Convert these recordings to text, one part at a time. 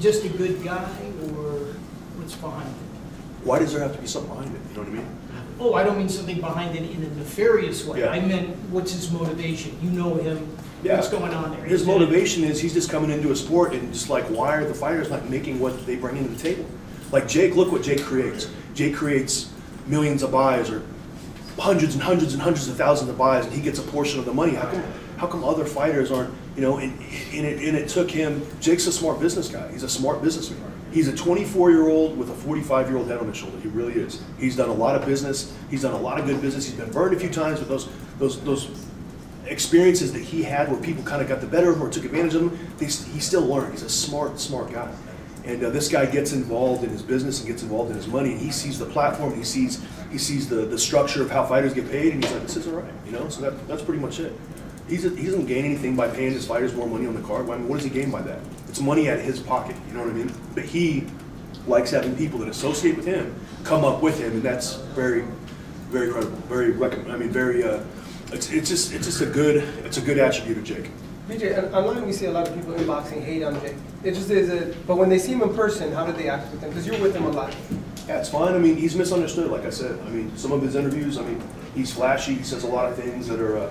just a good guy, or what's behind it? Why does there have to be something behind it? You know what I mean? Oh, I don't mean something behind it in a nefarious way. Yeah. I meant, what's his motivation? You know him. Yeah. What's going on there? His motivation is he's just coming into a sport and just like, why are the fighters not making what they bring into the table? Like Jake, look what Jake creates. Jake creates millions of buys or hundreds and hundreds and hundreds of thousands of buys, and he gets a portion of the money. How come other fighters aren't, you know, and it took him, Jake's a smart business guy. He's a smart businessman. He's a 24-year-old with a 45-year-old head on his shoulder. He really is. He's done a lot of business. He's done a lot of good business. He's been burned a few times with those experiences that he had where people kind of got the better of him or took advantage of him. He still learned. He's a smart guy. And this guy gets involved in his business and gets involved in his money. And he sees the platform. He sees the structure of how fighters get paid, and he's like, this isn't right. You know, so that's pretty much it. He doesn't gain anything by paying his fighters more money on the card. I mean, what does he gain by that? It's money out of his pocket. You know what I mean? But he likes having people that associate with him come up with him, and that's very, very credible. It's just a good attribute of Jake. BJ, online we see a lot of people in boxing hate on Jake. It just is but when they see him in person, how do they act with him? Because you're with him a lot. Yeah, it's fine. I mean, he's misunderstood, like I said. I mean, some of his interviews, I mean, he's flashy. He says a lot of things that are,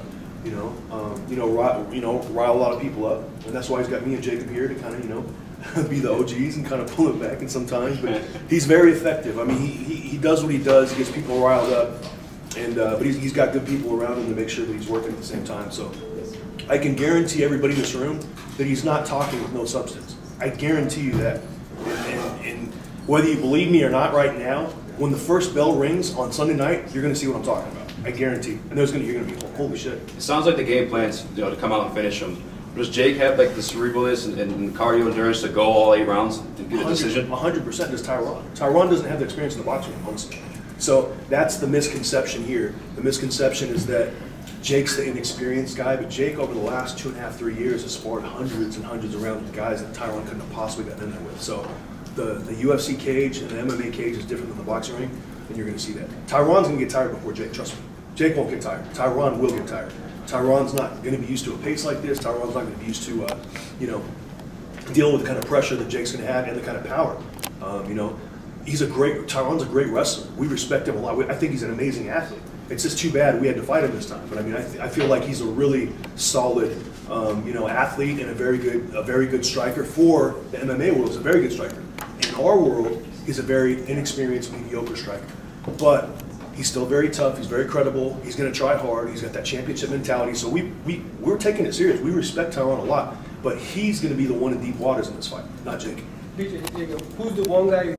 rile a lot of people up, and that's why he's got me and Jacob here to kind of, be the OGs and kind of pull it back in sometimes. But he's very effective. I mean, he does what he does. He gets people riled up, and but he's got good people around him to make sure that he's working at the same time. So I can guarantee everybody in this room that he's not talking with no substance. I guarantee you that. And whether you believe me or not right now, when the first bell rings on Sunday night, you're going to see what I'm talking about. I guarantee. And you're going to be, holy shit. It sounds like the game plan's to come out and finish him. Does Jake have like the cerebralness and cardio endurance to go all 8 rounds to get a decision? 100% does Tyron. Tyron doesn't have the experience in the boxing room, honestly. So that's the misconception here. The misconception is that Jake's the inexperienced guy, but Jake over the last 2.5, 3 years has sparred hundreds and hundreds of rounds with guys that Tyron couldn't have possibly gotten in there with. So the UFC cage and the MMA cage is different than the boxing ring, and you're going to see that. Tyron's going to get tired before Jake, trust me. Jake won't get tired. Tyron will get tired. Tyron's not going to be used to a pace like this. Tyron's not going to be used to, dealing with the kind of pressure that Jake's going to have and the kind of power. Tyron's a great wrestler. We respect him a lot. I think he's an amazing athlete. It's just too bad we had to fight him this time. But I mean, I feel like he's a really solid, athlete and a very good striker for the MMA world. He's a very good striker. In our world, he's a very inexperienced, mediocre striker. But he's still very tough. He's very credible. He's going to try hard. He's got that championship mentality. So we're taking it serious. We respect Tyron a lot. But he's going to be the one in deep waters in this fight, not Jake. BJ, who's the one guy